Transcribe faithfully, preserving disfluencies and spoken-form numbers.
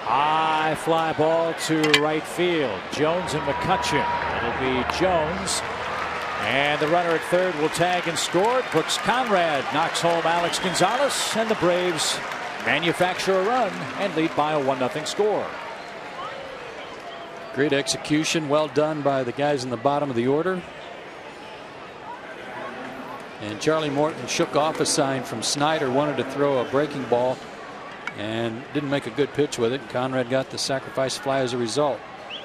High fly ball to right field. Jones and McCutcheon. It'll be Jones. And the runner at third will tag and score. Brooks Conrad knocks home Alex Gonzalez, and the Braves manufacture a run and lead by a one nothing score. Great execution. Well done by the guys in the bottom of the order. And Charlie Morton shook off a sign from Snyder, wanted to throw a breaking ball and didn't make a good pitch with it. Conrad got the sacrifice fly as a result.